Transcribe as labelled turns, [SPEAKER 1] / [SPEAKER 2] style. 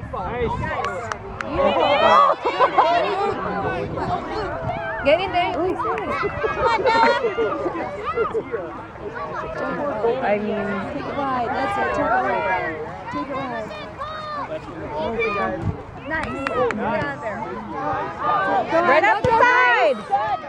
[SPEAKER 1] Get in there. Come on, Noah. I mean, take it wide. That's it. Take it wide. Take it wide. Nice. Get out there. Right up the side.